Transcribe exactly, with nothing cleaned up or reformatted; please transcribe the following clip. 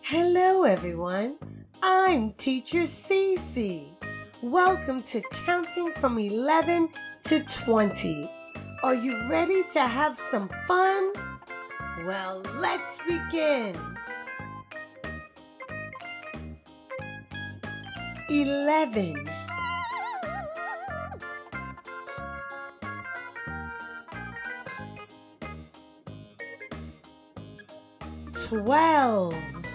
Hello everyone, I'm Teacher CeCe. Welcome to Counting from eleven to twenty. Are you ready to have some fun? Well, let's begin. eleven. Twelve.